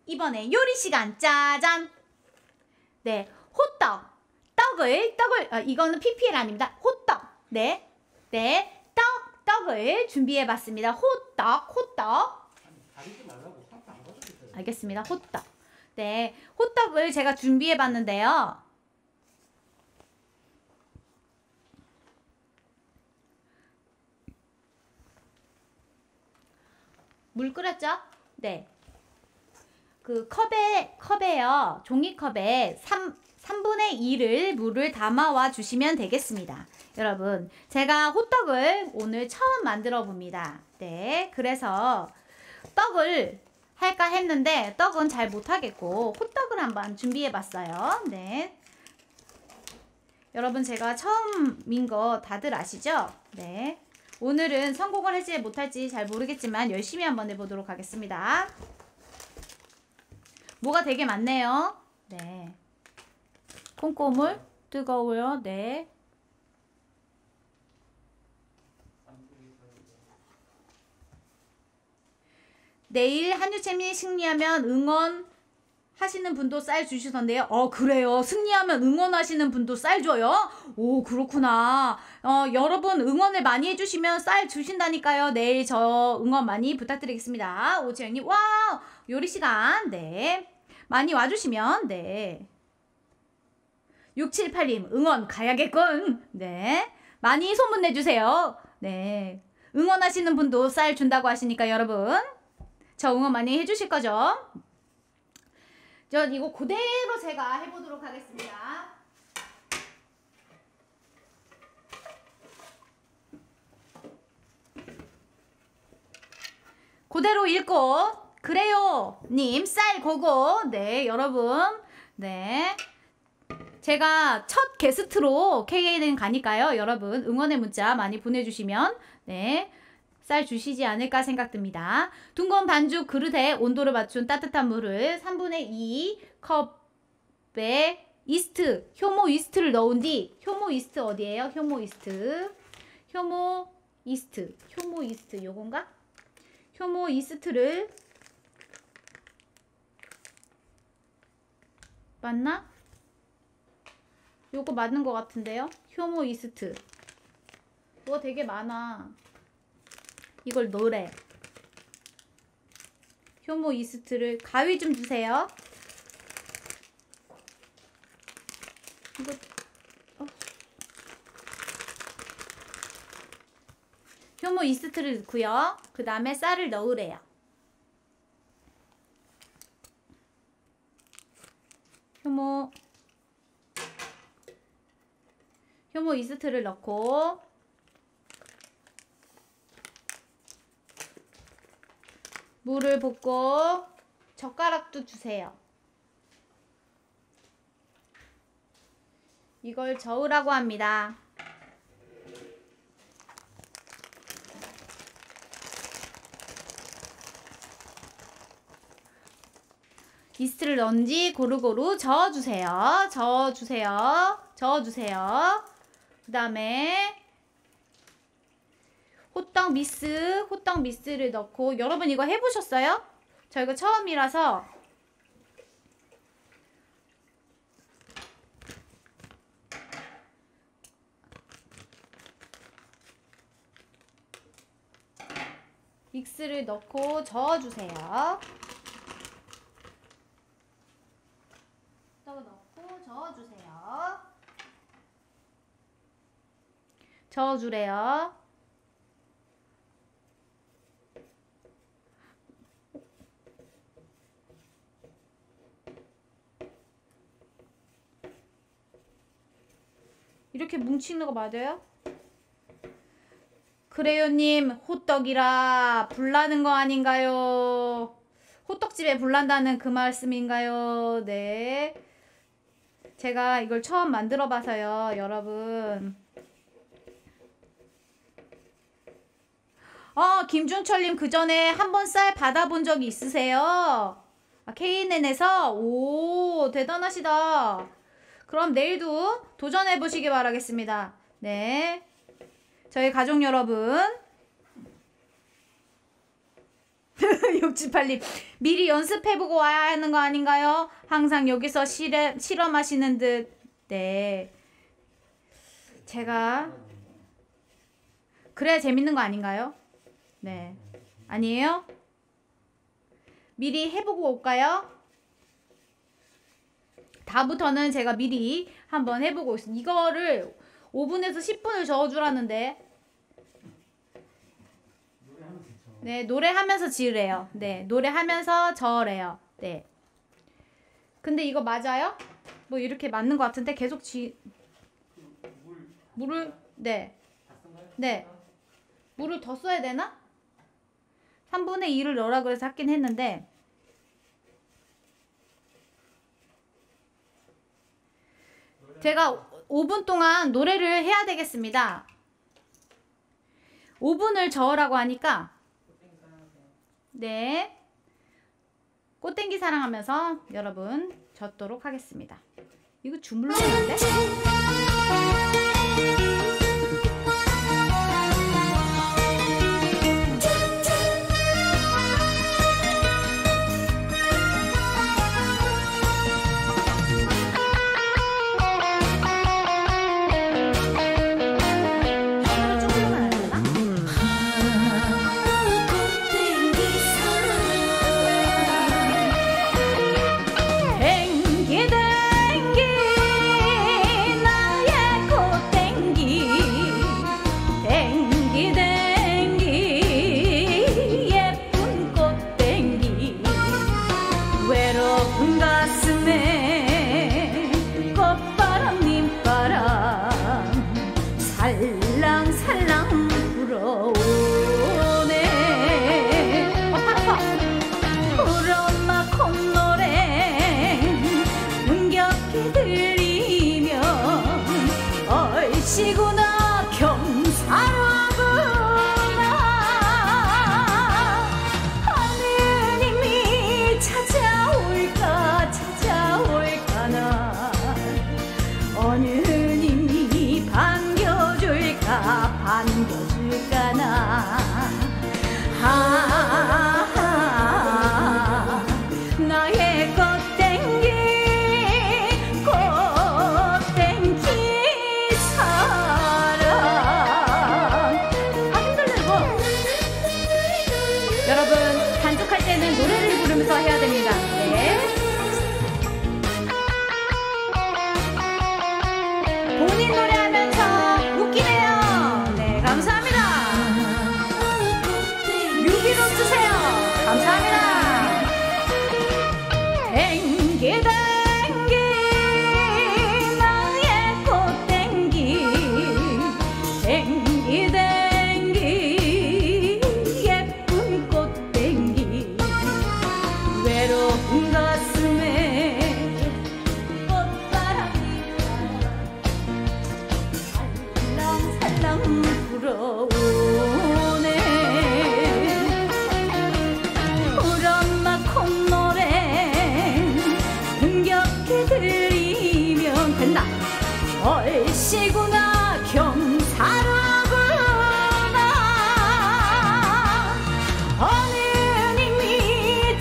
이번에 요리 시간 짜잔. 네, 호떡. 떡을 이거는 PPL 아닙니다. 호떡. 네, 떡을 준비해봤습니다. 호떡. 알겠습니다. 호떡. 네, 호떡을 제가 준비해봤는데요. 물 끓였죠? 네. 그 컵에요. 종이컵에 3분의 2를 물을 담아와 주시면 되겠습니다. 여러분, 제가 호떡을 오늘 처음 만들어 봅니다. 네. 그래서 떡을 할까 했는데 떡은 잘 못하겠고 호떡을 한번 준비해 봤어요. 네. 여러분, 제가 처음인 거 다들 아시죠? 네. 오늘은 성공을 할지 못할지 잘 모르겠지만 열심히 한번 해보도록 하겠습니다. 뭐가 되게 많네요. 네. 콩고물 뜨거워요. 네. 내일 한유채미 승리하면 응원하시는 분도 쌀 주시던데요. 그래요. 승리하면 응원하시는 분도 쌀 줘요? 오, 그렇구나. 여러분 응원을 많이 해주시면 쌀 주신다니까요. 내일 저 응원 많이 부탁드리겠습니다. 오지영님, 와우! 요리 시간. 네. 많이 와주시면, 네. 678님, 응원 가야겠군. 네. 많이 소문내주세요. 네. 응원하시는 분도 쌀 준다고 하시니까 여러분. 저 응원 많이 해주실 거죠? 전 이거 그대로 제가 해보도록 하겠습니다. 그대로 읽고 그래요 님 쌀 고고. 네, 여러분. 네, 제가 첫 게스트로 KA는 가니까요. 여러분 응원의 문자 많이 보내주시면 네, 쌀 주시지 않을까 생각됩니다. 둥근 반죽 그릇에 온도를 맞춘 따뜻한 물을 3분의 2 컵에 이스트, 효모 이스트를 넣은 뒤, 효모 이스트 어디예요? 효모 이스트 요건가? 효모 이스트를 맞나? 요거 맞는 것 같은데요? 효모 이스트. 뭐가 되게 많아. 이걸 넣으래. 효모 이스트를 가위 좀 주세요. 이거 효모 이스트를 넣고요. 그 다음에 쌀을 넣으래요. 효모 이스트를 넣고 물을 붓고 젓가락도 주세요. 이걸 저으라고 합니다. 이스트를 넣은 뒤 고루고루 저어주세요. 그 다음에 호떡 미스를 넣고, 여러분 이거 해보셨어요? 저 이거 처음이라서. 믹스를 넣고 저어주세요. 저어주래요. 이렇게 뭉치는 거 맞아요? 그래요님, 호떡이라 불나는 거 아닌가요? 호떡집에 불난다는 그 말씀인가요? 네. 제가 이걸 처음 만들어 봐서요, 여러분. 김준철님, 그 전에 한번 쌀 받아본 적이 있으세요? KNN에서? 오, 대단하시다. 그럼 내일도 도전해 보시기 바라겠습니다. 네. 저희 가족 여러분. 678님 미리 연습해보고 와야 하는 거 아닌가요? 항상 여기서 실험하시는 듯. 네, 제가 그래야 재밌는 거 아닌가요? 네, 아니에요? 미리 해보고 올까요? 다부터는 제가 미리 한번 해보고 있습니다. 이거를 5분에서 10분을 저어주라는데. 네, 노래하면서 지으래요. 네, 노래하면서 저으래요. 네. 근데 이거 맞아요? 뭐 이렇게 맞는 것 같은데 계속 물을 네. 네. 물을 더 써야 되나? 3분의 2를 넣으라 그래서 하긴 했는데 제가 5분 동안 노래를 해야 되겠습니다. 5분을 저으라고 하니까 네, 꽃땡기 사랑하면서 여러분 젖도록 하겠습니다. 이거 주물러 오는데? 시구나 겸사라구나 하느님이 찾아올까나 어느 님이 반겨줄까나 나의 꽃땡기 여러분 단축할 때는 노래를 부르면서 해야 됩니다. 네. 본인 노래하면서 웃기네요. 네, 감사합니다. 뮤비로 주세요. 감사합니다. 땡기 땡기 나의 꽃땡기 땡기 땡기 예쁜 꽃땡기 외로운 가슴에 꽃바람이 살랑살랑 불어오네 우리 엄마 콧노래 흥겹게 들리면 된다 얼씨구나 겸사라구나 어느 님이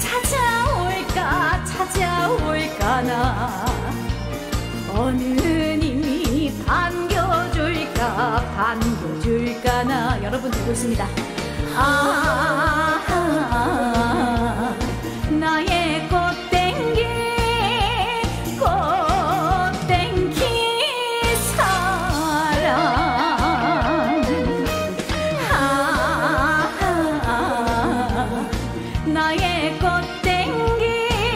찾아올까나 어느 님이 반겨줄까나 여러분 듣고 있습니다. 나의 꽃땡기 사랑 나의 꽃땡기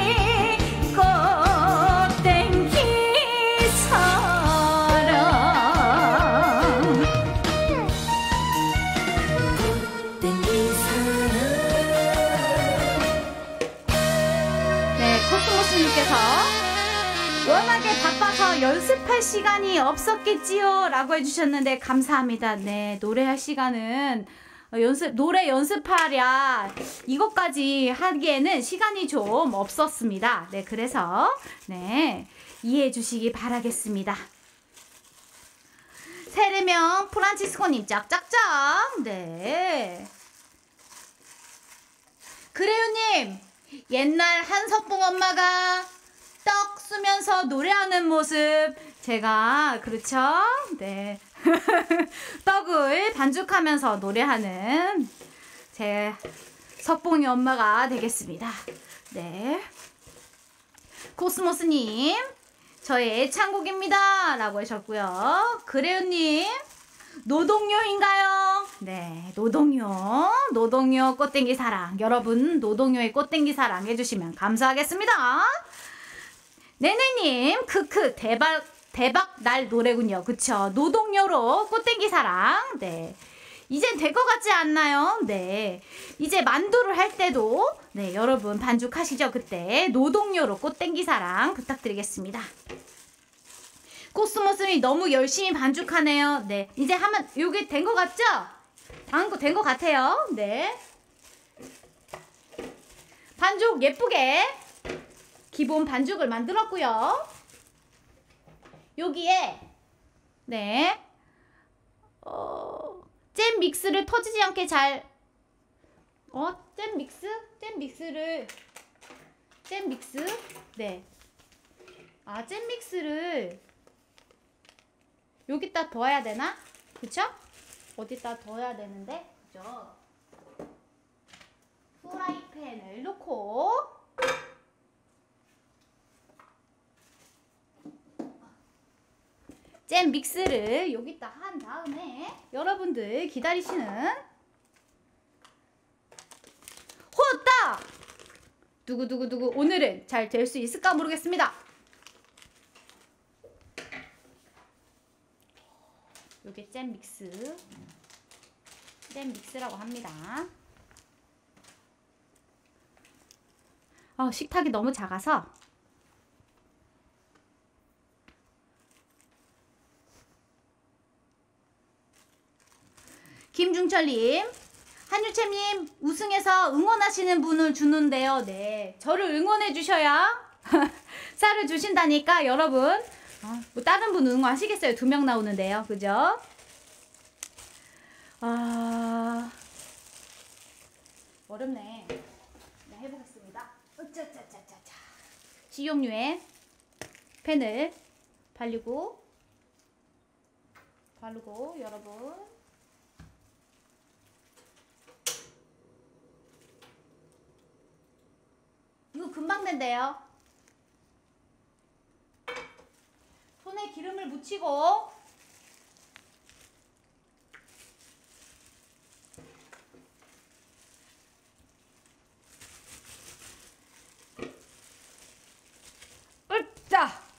사랑 네, 코스모스님께서 워낙에 바빠서 연습할 시간이 없었겠지요 라고 해주셨는데 감사합니다. 네, 노래할 시간은 노래 연습하랴 이것까지 하기에는 시간이 좀 없었습니다. 네, 그래서 네, 이해해 주시기 바라겠습니다. 세례명 프란치스코님 짝짝짝. 네, 그래요님, 옛날 한석봉 엄마가 떡 쓰면서 노래하는 모습 제가 그렇죠? 네. 떡을 반죽하면서 노래하는 제 석봉이 엄마가 되겠습니다. 네. 코스모스님, 저의 애창곡입니다 라고 하셨고요. 그래요님, 노동요인가요? 네, 노동요 꽃땡기 사랑. 여러분 노동요의 꽃땡기 사랑 해주시면 감사하겠습니다. 네네님, 크크, 대박 날 노래군요. 그쵸? 노동요로 꽃땡기 사랑. 네, 이젠 될 것 같지 않나요? 네, 이제 만두를 할 때도 네, 여러분 반죽하시죠. 그때 노동요로 꽃땡기 사랑 부탁드리겠습니다. 코스모스님 너무 열심히 반죽하네요. 네, 이제 하면 요게 된 것 같죠? 된 것 같아요. 네, 반죽 예쁘게 기본 반죽을 만들었고요. 여기에 네, 잼 믹스를 터지지 않게 잘 잼 믹스 네, 잼 믹스를 여기다 둬야 되나? 그쵸? 어디다 둬야 되는데, 그죠? 프라이팬을 놓고 잼 믹스를 여기다 한 다음에 여러분들 기다리시는 호딱! 두구두구두구. 오늘은 잘 될 수 있을까 모르겠습니다. 요게 잼 믹스라고 합니다. 식탁이 너무 작아서 김중철님, 한유채님 우승해서 응원하시는 분을 주는데요. 네, 저를 응원해 주셔야 쌀을 주신다니까 여러분. 뭐 다른 분 응원하시겠어요? 2명 나오는데요. 그죠? 어렵네. 네, 해보겠습니다. 으짜짜짜짜짜. 식용유에 팬을 바르고 여러분 이거 금방 된대요. 손에 기름을 묻히고 으짜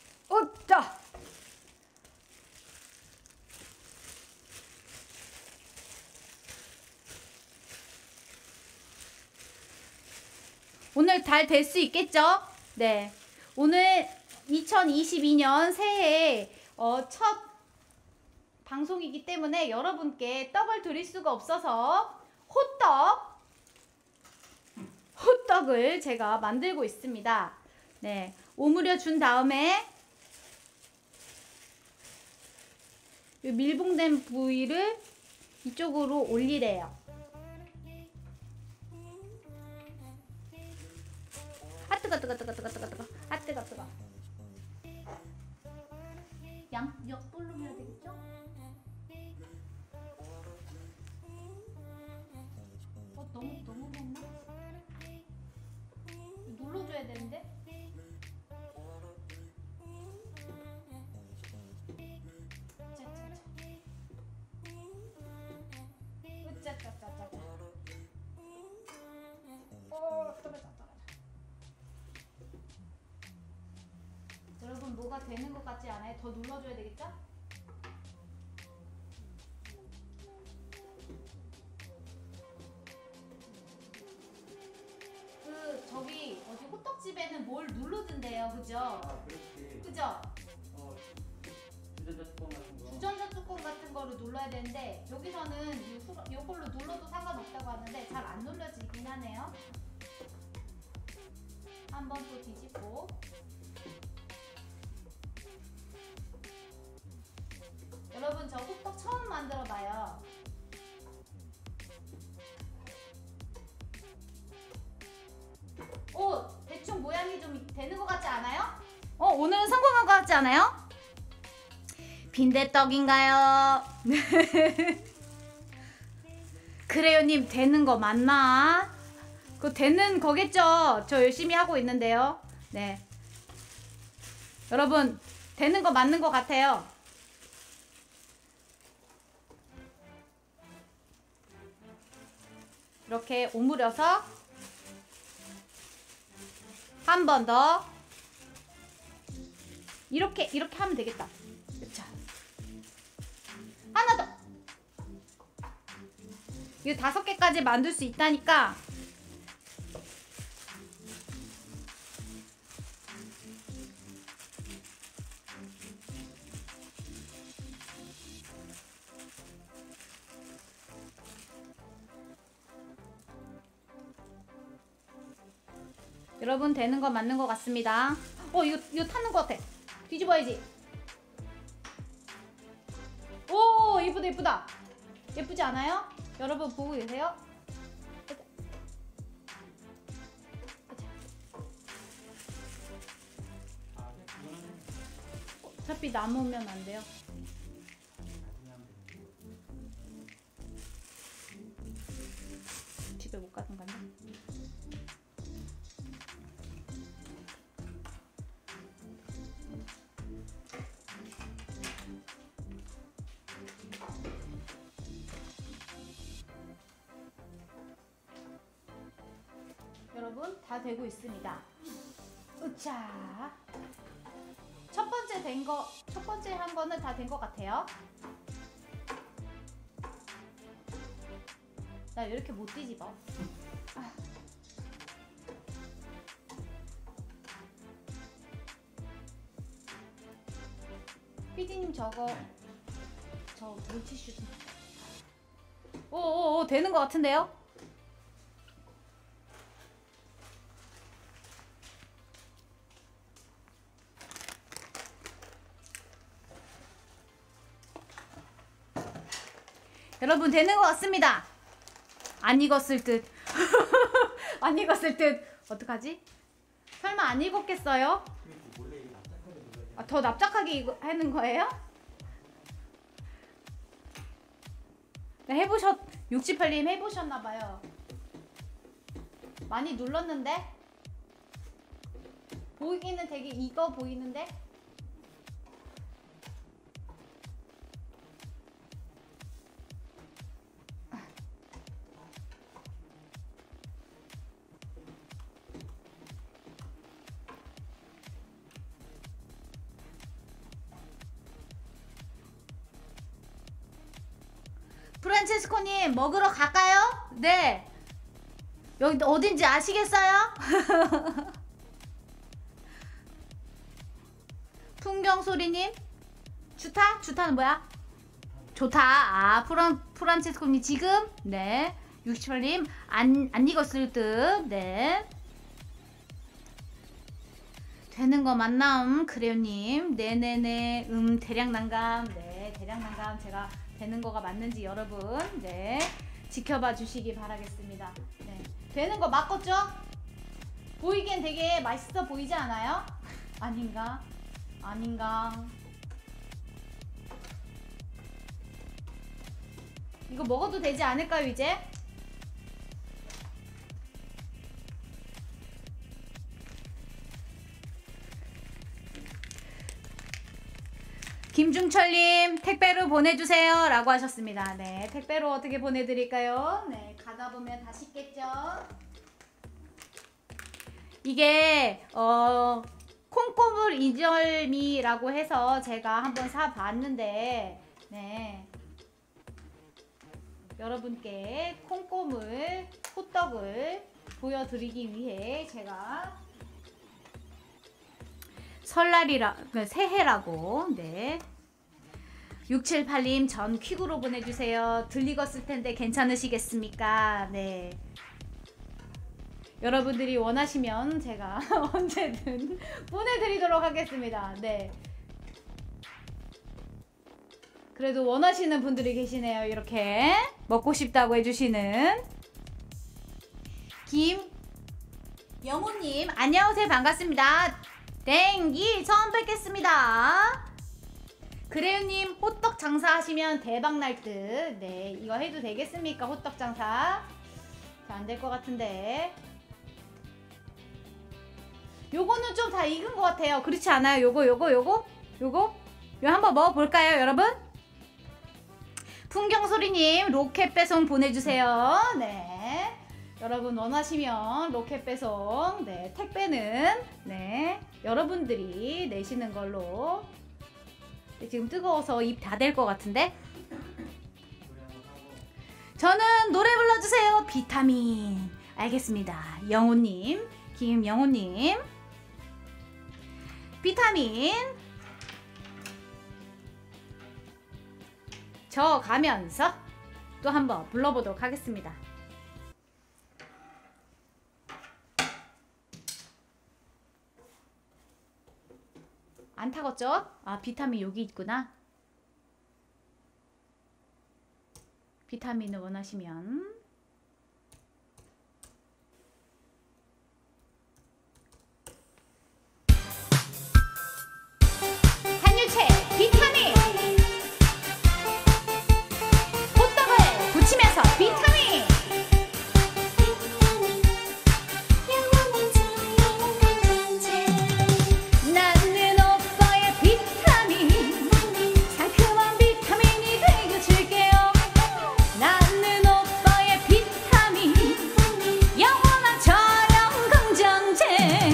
오늘 잘 될 수 있겠죠? 네, 오늘 2022년 새해 첫 방송이기 때문에 여러분께 떡을 드릴 수가 없어서 호떡을 제가 만들고 있습니다. 네, 오므려 준 다음에 이 밀봉된 부위를 이쪽으로 올리래요. 뜨거. 역볼로 해야 되겠죠? 너무 먹나? 눌러줘야 되는데? 으짜짜짜짜짜. 떨어져. 여러분 뭐가 되는 것 같지 않아요? 더 눌러줘야 되겠죠? 저기 어디 호떡집에는 뭘 누르던데요, 그죠? 그렇지. 그죠? 주전자 뚜껑 같은 거. 주전자 뚜껑 같은 거를 눌러야 되는데 여기서는 이걸로 눌러도 상관없다고 하는데 잘 안 눌러지긴 하네요. 한번 또 뒤집고. 여러분 저 호떡 처음 만들어봐요. 같지 않아요? 빈대떡인가요? 그래요님 되는 거 맞나? 그거 되는 거겠죠? 저 열심히 하고 있는데요. 네. 여러분 되는 거 맞는 거 같아요. 이렇게 오므려서 한 번 더 이렇게 하면 되겠다. 자, 하나 더. 이거 5개까지 만들 수 있다니까. 여러분 되는 거 맞는 거 같습니다. 이거 타는 거 같아. 뒤집어야지. 오, 예쁘다 예쁘다. 예쁘지 않아요? 여러분 보고 계세요? 어차피 남으면 안 돼요. 집에 못 가던 건데. 여러분 다 되고 있습니다. 으차. 첫 번째 한 거는 다 된 것 같아요. 나 이렇게 못 뒤집어. 피디님 저 물티슈 좀. 오, 되는 것 같은데요? 여러분 되는 것 같습니다. 안 익었을 듯. 안 익었을 듯. 어떡하지? 설마 안 익었겠어요? 더 납작하게 하는 거예요? 네, 68님 해보셨나봐요. 많이 눌렀는데? 보이기는 되게 익어 보이는데? 프란체스코님 먹으러 갈까요? 네. 여기 어딘지 아시겠어요? 풍경소리님 주타? 주타는 뭐야? 좋다. 프란체스코님 지금 네 68님 안 익었을 듯. 네. 되는 거 맞나? 그래요님 네네네 대량난감. 네 대량난감 제가 되는 거가 맞는지 여러분 네 지켜봐 주시기 바라겠습니다. 네 되는 거 맞겠죠? 보이기엔 되게 맛있어 보이지 않아요? 아닌가? 이거 먹어도 되지 않을까요 이제? 김중철님 택배로 보내주세요 라고 하셨습니다. 네 택배로 어떻게 보내드릴까요? 네 가다 보면 다 식겠죠. 이게 콩고물 인절미라고 해서 제가 한번 사봤는데 네 여러분께 콩고물 호떡을 보여드리기 위해 제가 설날이라 새해라고 네 678님 전 퀵으로 보내주세요. 들리겠을 텐데 괜찮으시겠습니까? 네 여러분들이 원하시면 제가 언제든 보내드리도록 하겠습니다. 네 그래도 원하시는 분들이 계시네요. 이렇게 먹고 싶다고 해주시는 김영호님 안녕하세요. 반갑습니다. 땡기 처음 뵙겠습니다. 그래요님 호떡 장사하시면 대박 날 듯. 네, 이거 해도 되겠습니까? 호떡 장사. 안 될 것 같은데. 요거는 좀 다 익은 것 같아요. 그렇지 않아요? 요거 한번 먹어볼까요, 여러분? 풍경소리님 로켓 배송 보내주세요. 네, 여러분 원하시면 로켓 배송. 네, 택배는 네 여러분들이 내시는 걸로. 네, 지금 뜨거워서 입 다 될 것 같은데. 저는 노래 불러주세요. 비타민. 알겠습니다. 영호님, 김영호님. 비타민. 저 가면서 또 한번 불러보도록 하겠습니다. 안 타겠죠? 아, 비타민 여기 있구나. 비타민을 원하시면 한유채 비타민. 호떡을 부치면서 비타민. 나는 오빠의 비타민. 상큼한 비타민이 되어줄게요. 나는 오빠의 비타민. 영원한 저녁 긍정제.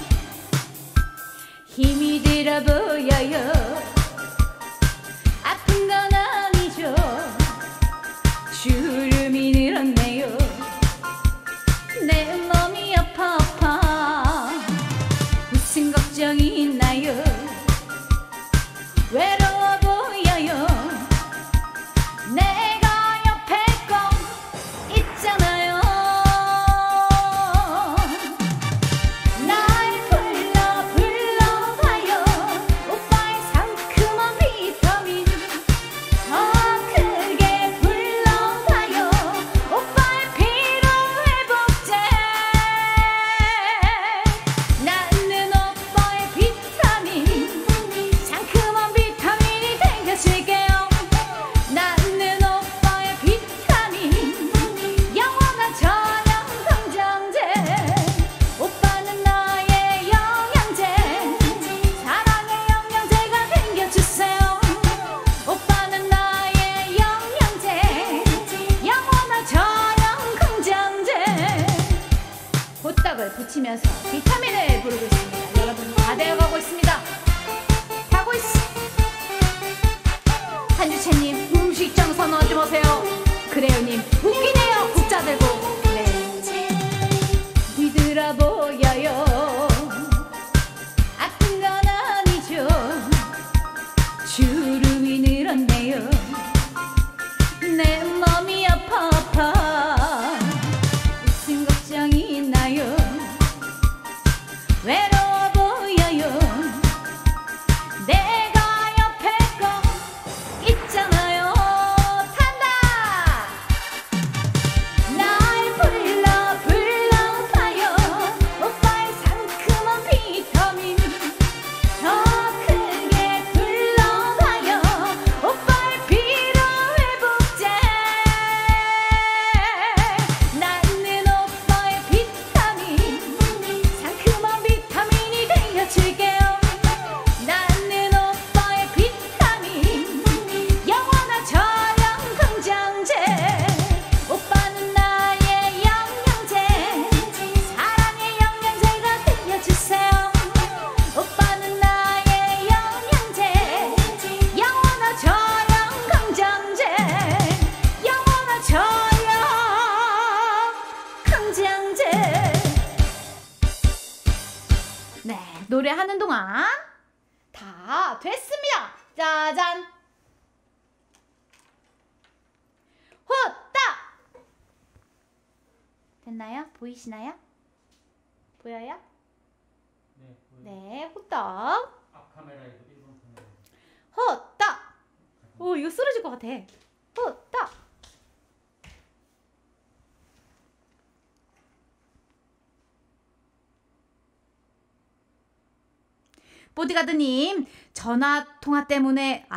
힘이 들어 보여요. 아픈 건 아니죠. 주름이 늘었네요. 내 몸이 아파 무슨 걱정이 있나요? 외로워 보여요. 내가 옆에 꼭 있잖아요. 날 불러봐요. 오빠의 상큼한 비타민. 더 크게 불러봐요. 오빠의 피로회복제. 나는 오빠의 비타민. 상큼한 비타민이 되어줄게요. 나는 오빠의 비타민. 영원한 저녁 긍정제. 오빠는 나의 영양제. 사랑의 영양제가 되어주세요. 오빠는 나의 영양제. 영원한 저녁 긍정제. 호떡을 부치면서 비타민을 부르고 있습니다. 여러분 다 되어가고 있습니다. 가고 있어. 한주채님 음식점 선언하지 마세요. 그래요님 웃기네요. 국자 들고. 네, 뒤돌아 보여요. 아픈 건 아니죠. 주름이 늘었네요. 내 몸이 아파 무슨 걱정이 있나요? 외로워 보여요. 내가 옆에 꼭 있잖아요. 탄다. 날 불러봐요. 오빠의 상큼한 비타민. 더 크게 불러봐요. 오빠의 피로회복제. 나는 오빠의 비타민. 상큼한 비타민이 되어줄게요. 나는 오빠의 비타민. 영원한 저녁 긍정제. 오빠는 나의 영양제. 사랑의 영양제가 되어주세요. 오빠는 나의 영양제. 영원한 저녁 긍정제. 영원한 저녁 긍정제. 네, 노래하는 동안 다 됐습니다. 짜잔. 호떡 됐나요? 보이시나요? 보여요? 네. 네, 호떡. 앞 카메라에도 일본 카메라. 호떡. 오, 이거 쓰러질 것 같아. 호떡. 보디가드님, 전화 통화 때문에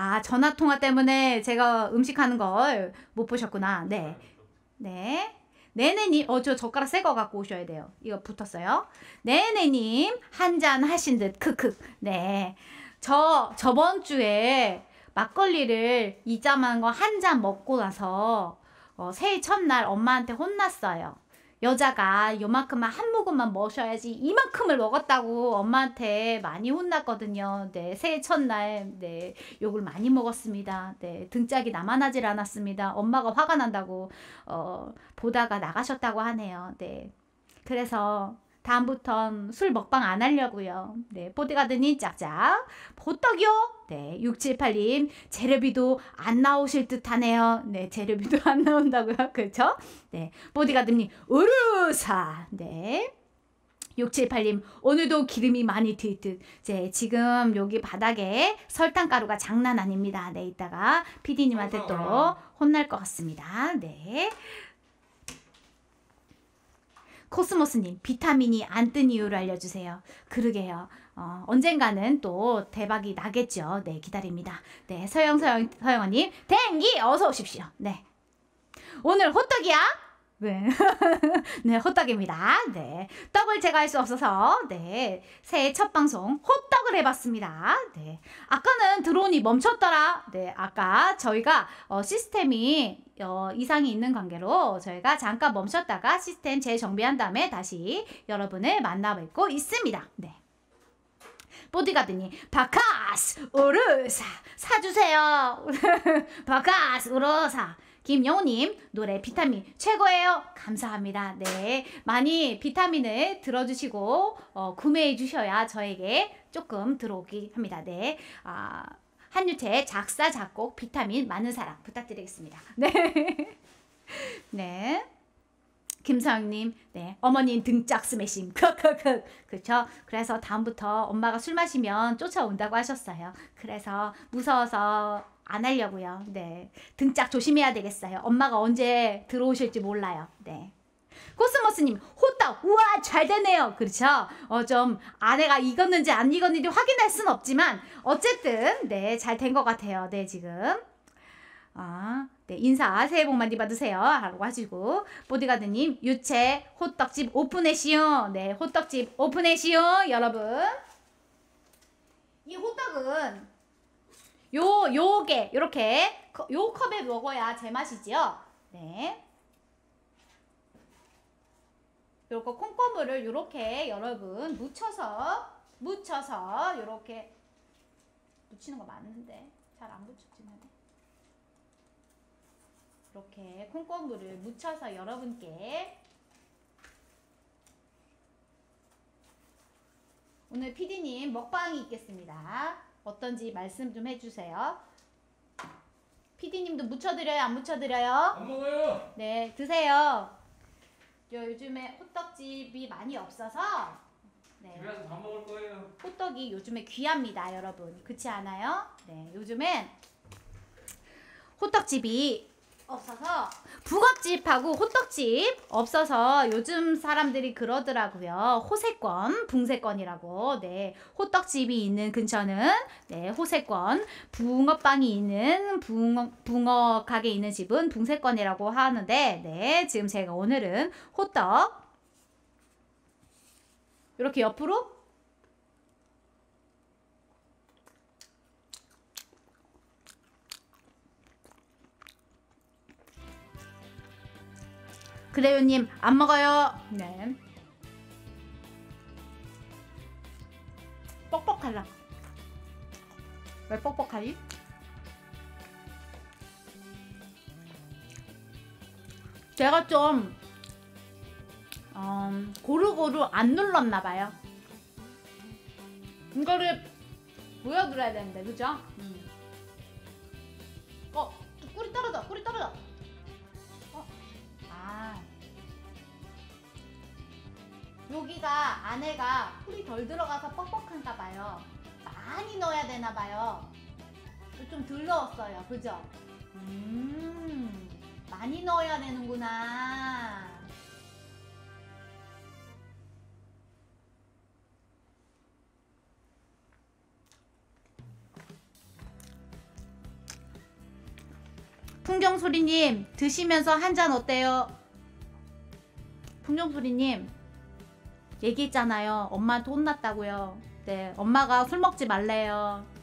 제가 음식하는 걸 못 보셨구나. 네. 네. 네네님, 저 젓가락 새 거 갖고 오셔야 돼요. 이거 붙었어요. 네네님, 한 잔 하신 듯, 크크. 네. 저번 주에 막걸리를 이자만 거 한 잔 먹고 나서, 새해 첫날 엄마한테 혼났어요. 여자가 요만큼만 한 모금만 마셔야지 이만큼을 먹었다고 엄마한테 많이 혼났거든요. 네, 새해 첫날 네, 욕을 많이 먹었습니다. 네, 등짝이 남아나질 않았습니다. 엄마가 화가 난다고 보다가 나가셨다고 하네요. 네, 그래서 다음부턴 술 먹방 안 하려고요. 네, 보디가드님 짝짝 호떡이요? 네, 678님 재료비도 안 나오실 듯 하네요. 네, 재료비도 안 나온다고요. 그렇죠? 네, 보디가드님 으르사. 네, 678님 오늘도 기름이 많이 들 듯. 지금 여기 바닥에 설탕가루가 장난 아닙니다. 네, 이따가 PD님한테 또 혼날 것 같습니다. 네. 코스모스님, 비타민이 안 뜬 이유를 알려주세요. 그러게요. 언젠가는 또 대박이 나겠죠. 네, 기다립니다. 네, 서영언님, 댕기 어서 오십시오. 네, 오늘 호떡이야? 네, 네, 호떡입니다. 네, 떡을 제가 할 수 없어서 네, 새해 첫 방송 호떡을 해봤습니다. 네, 아까는 드론이 멈췄더라. 네, 아까 저희가 시스템이 이상이 있는 관계로 저희가 잠깐 멈췄다가 시스템 재정비한 다음에 다시 여러분을 만나 뵙고 있습니다. 네. 보디가드님, 바카스 우르사 사주세요. 바카스 우르사. 김영호님, 노래 비타민 최고예요. 감사합니다. 네, 많이 비타민을 들어주시고 구매해 주셔야 저에게 조금 들어오기 합니다. 네, 한유채 작사 작곡 비타민 많은 사랑 부탁드리겠습니다. 네, 네. 김서영님, 네, 어머님 등짝 스매싱, 크크크, 그렇죠? 그래서 다음부터 엄마가 술 마시면 쫓아온다고 하셨어요. 그래서 무서워서 안 하려고요. 네, 등짝 조심해야 되겠어요. 엄마가 언제 들어오실지 몰라요. 네. 코스모스님, 호떡, 우와, 잘 되네요. 그렇죠? 좀 아내가 익었는지 안 익었는지 확인할 순 없지만 어쨌든 네, 잘 된 것 같아요. 네, 지금. 네, 인사 새해 복 많이 받으세요 라고 하시고, 보디가드님, 유채 호떡집 오픈해시오. 네, 호떡집 오픈해시오. 여러분, 이 호떡은 요게 요렇게 요 컵에 먹어야 제맛이지요. 네, 요거 콩고물을 요렇게 여러분 묻혀서 요렇게 묻히는 거 맞는데 잘 안 묻혀지네. 이렇게 콩고물을 묻혀서 여러분께 오늘 PD님 먹방이 있겠습니다. 어떤지 말씀 좀 해주세요. PD님도 묻혀드려요? 안 묻혀드려요? 안 먹어요. 네, 드세요. 요즘에 호떡집이 많이 없어서 네, 집에 가서 밥 먹을 거예요. 호떡이 요즘에 귀합니다, 여러분. 그렇지 않아요? 네, 요즘엔 호떡집이 없어서 북엇집하고 호떡집 없어서 요즘 사람들이 그러더라고요. 호세권, 붕세권이라고. 네, 호떡집이 있는 근처는 네, 호세권, 붕어빵이 있는 붕어 가게 있는 집은 붕세권이라고 하는데, 네, 지금 제가 오늘은 호떡 이렇게 옆으로 그래요님 안 먹어요. 네. 뻑뻑하다. 왜 뻑뻑하지? 제가 좀 고루고루 안 눌렀나봐요. 이거를 보여드려야 되는데, 그죠? 꿀이 떨어져, 꿀이 떨어져. 여기가 안에가 꿀이 덜 들어가서 뻑뻑한가 봐요. 많이 넣어야 되나 봐요. 좀 덜 넣었어요. 그죠? 많이 넣어야 되는구나. 풍경소리님 드시면서 한 잔 어때요? 풍경소리님 얘기했잖아요. 엄마한테 혼났다고요. 네, 엄마가 술 먹지 말래요.